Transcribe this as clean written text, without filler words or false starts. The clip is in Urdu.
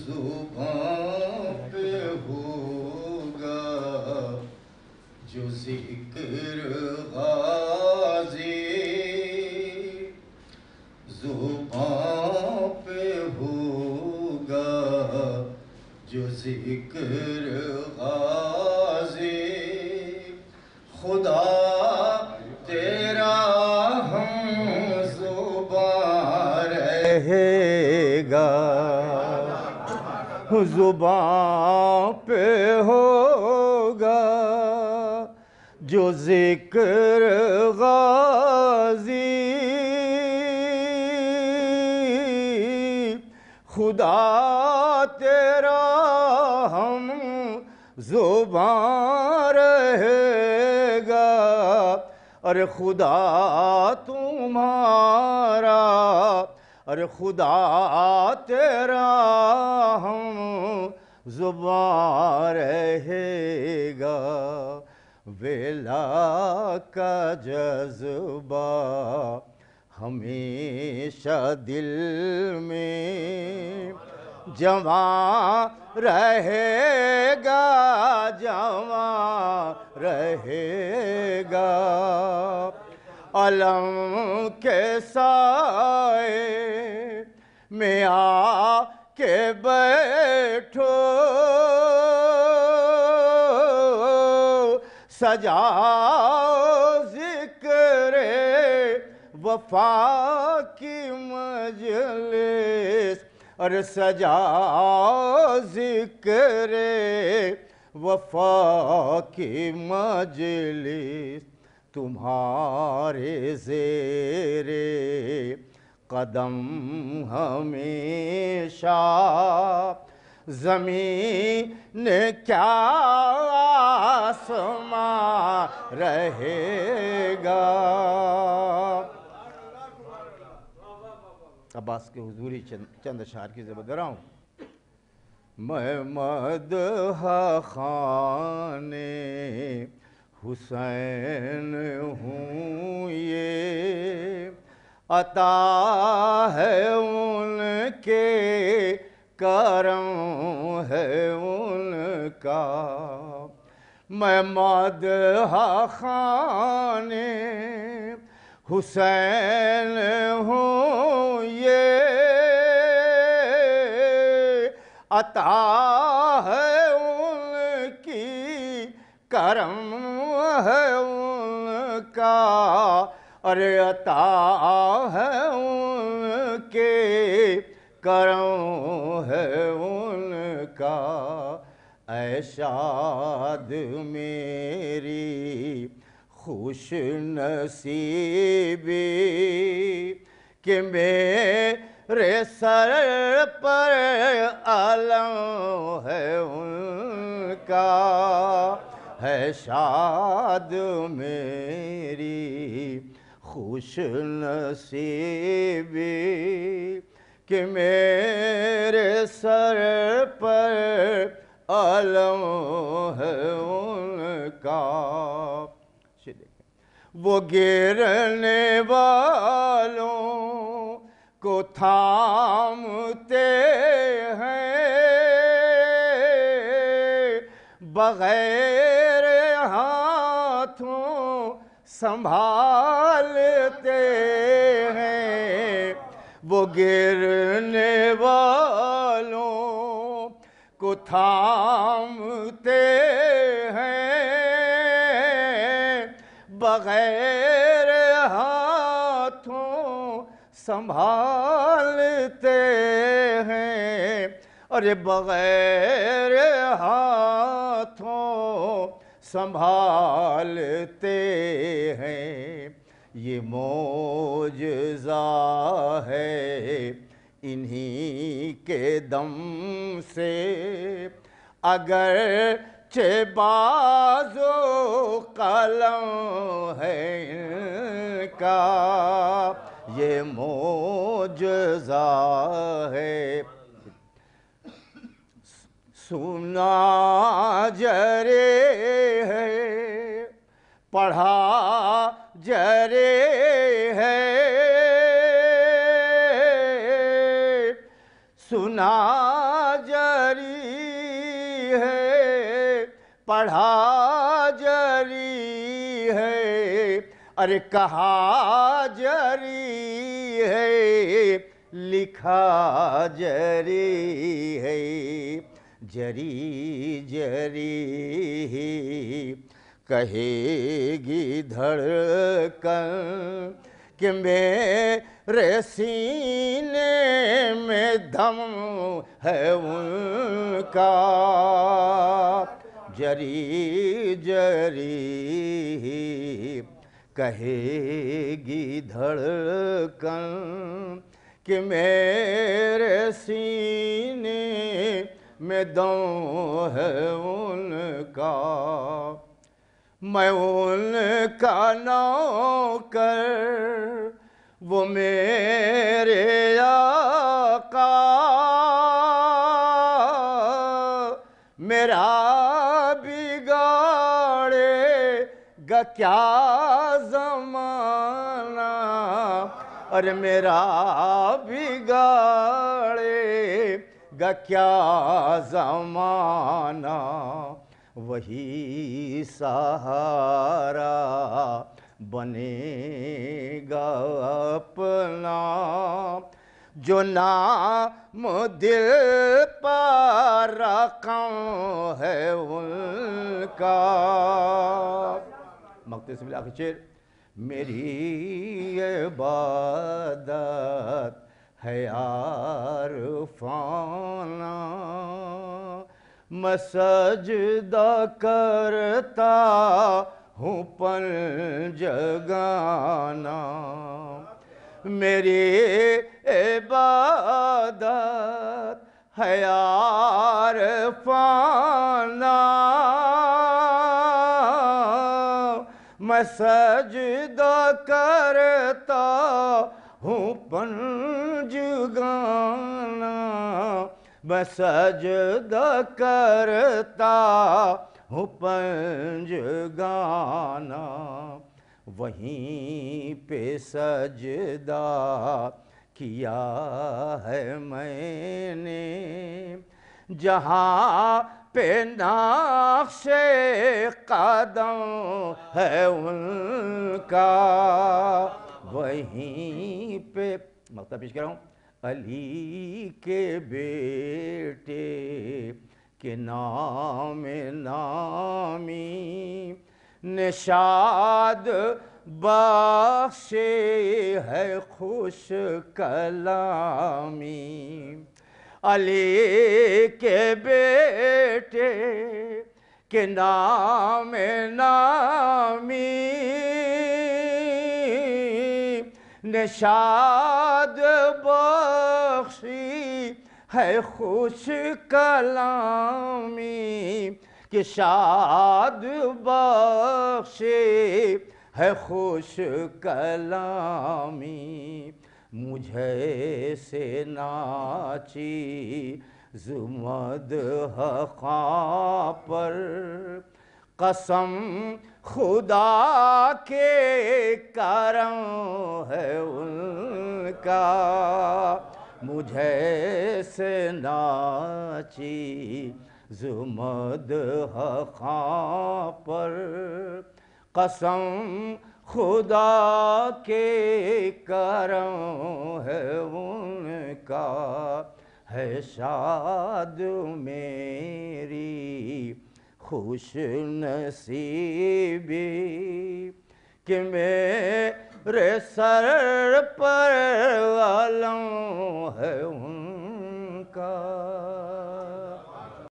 زبان پہ ہوگا جو ذکر غازی، زبان پہ ہوگا جو ذکر غازی، خدا تیرا ہم زبان رہے گا، زبان پہ ہوگا جو ذکر غازی، خدا تیرا ہم زبان رہے گا، ارے خدا تمہارا، ارے خدا تیرا ہم زبان رہے گا، ویلا کا جذبہ ہمیشہ دل میں جوان رہے گا، جوان رہے گا، علم کے سائے میں آ کے بیٹھو، سجاؤ ذکر وفا کی مجلس، اور سجاؤ ذکر وفا کی مجلس، تمہارے زیر قدم ہمیشہ زمین کیا آسمان رہے گا۔ عباس کے حضوری چند اشعار کی ذکر رہا ہوں۔ میں مدح خوان حسین ہوں، یہ عطا ہے ان کے، کرم ہے ان کا، میں مدح خوان حسین ہوں، یہ عطا ہے ان کی، کرم ہے ان کا، ارے عطا ہے ان کے، کرم ہے ان کا، اے شاد میری خوش نصیبی کہ میرے سر پر علم ہے ان کا، ہے شاد میری خوش نصیبی کہ میرے سر پر علم ہے ان کا۔ وہ گرنے والوں کو تھامتے ہیں، بغیر ہاتھوں سنبھالتے ہیں، وہ گرنے والوں کو تھامتے ہیں، بغیر ہاتھوں سنبھالتے ہیں، ارے بغیر ہاتھوں سنبھالتے ہیں، یہ معجزہ ہے انہی کے دم سے، اگرچہ باز و قلم ہے ان کا، یہ معجزہ ہے، سنا جرے ہے پڑھا جرے ہے، سنا جری ہے، پڑھا جری ہے، ارے کہا جری ہے، لکھا جری ہے، جری جری کہے گی دھڑکن کہ میرے سینے میں دم ہے ان کا، جری جری کہے گی دھڑکن کہ میرے سینے میں دم ہے ان کا، میں ان کا نوکر وہ میرے آقا، میرا بگاڑے گا کیا زمانہ، اور میرا بگاڑے گا کیا زمانہ، وہی سہارا بنے گا اپنا، جو نام دل پر رقم ہے ان کا۔ مقتبس میں آخر شعر، میری عبادت ہے عارفانہ، میں سجدہ کرتا ہوں پنجگانہ، میری عبادت ہے عارفانہ، میں سجدہ کرتا ہوں پنجگانہ، میں سجدہ کرتا ہوں پنجگانہ، وہیں پہ سجدہ کیا ہے میں نے، جہاں پہ نقش قدم ہے ان کا، وہیں پہ مقطع پیش کر رہا ہوں، علی کے بیٹے کے نام نامی نشاد بخشے ہے خوش کلامی، علی کے بیٹے کے نام نامی نشاد بخشی ہے خوش کلامی، کہ شاد بخشی ہے خوش کلامی، مجھے سے ناچی مدح خاں پر، قسم خدا کے کرم ہے ان کا، مجھے سے ناچی مدح خاں پر، قسم خدا کے کرم ہے ان کا، ہے شاد میری خوش نصیبی کہ میرے سر پر علم ہے ان کا۔